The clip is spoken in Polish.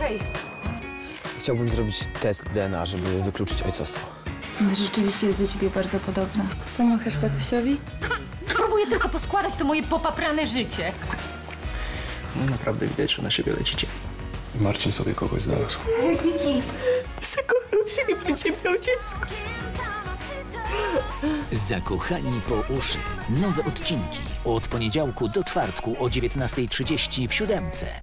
Hej. Chciałbym zrobić test DNA, żeby wykluczyć ojcostwo. Rzeczywiście jest do ciebie bardzo podobna. Pomochasz tatusiowi? Próbuję tylko poskładać to moje popaprane życie. No, naprawdę widać, że na siebie lecicie. Marcin sobie kogoś znalazł. Zakochał się i będzie miał dziecko. Zakochani po uszy. Nowe odcinki od poniedziałku do czwartku o 19:30 w 7.